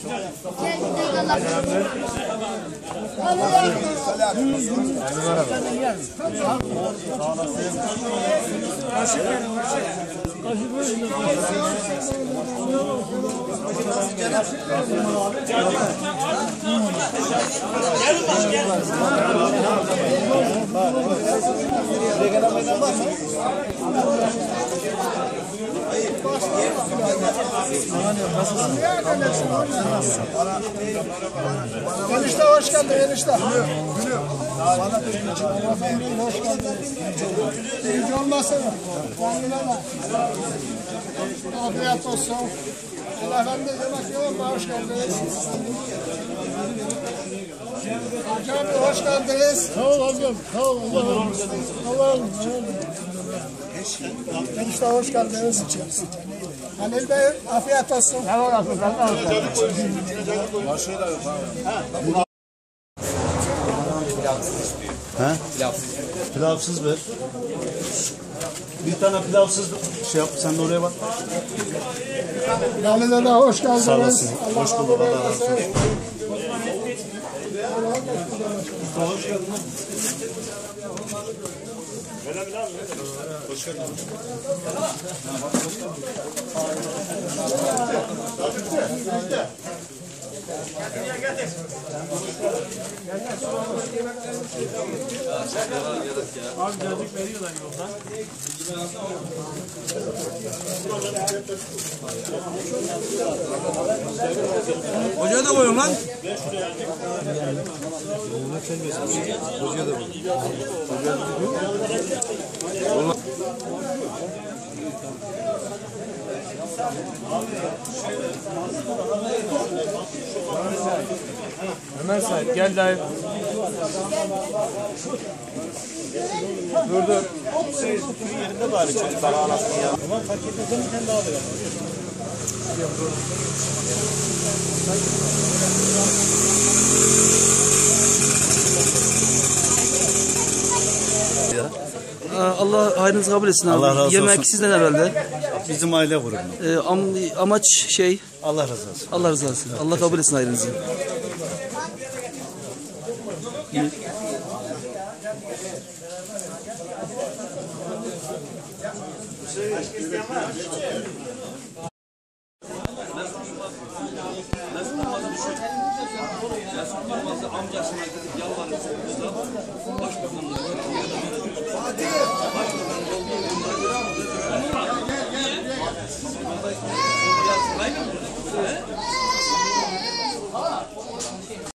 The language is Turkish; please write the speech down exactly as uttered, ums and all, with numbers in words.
Enişte hoş geldin enişte. Hiç olmasın. Afiyet olsun. Efendim yemek yok mu? Hoş geldiniz. Hocam hoş geldiniz. Sağ ol amcam. Sağ ol. Allah'ım. Allah'ım. Enişte hoş geldiniz. Halil Bey afiyet olsun. Sağ olasın. Sağ olasın. He? Pilavsız. Pilavsız ver. Bir tane pilavsız şey yap. Sen de oraya bak. Halil'e de hoş geldiniz. Sağ olasın. Allah Hoş bulduk. Allah razı olsun. Hoş geldin. Hoş geldin. Abi geldik veriyorlar yoldan. Hocaya da koyun lan. Hocaya da bak. Ömer sahip gel dayı. Dur dur. Yerinde bari çocuklar anasını ya. Ama fark etmeden bir tane daha da yapar. Allah hayrınızı kabul etsin abi. Allah razı olsun. Yemek sizden herhalde. Bizim aile grubu. Ee, am, amaç şey. Allah razı olsun. Allah razı olsun. Allah kabul etsin hayrınızı. Amcasına gidip yalvarıp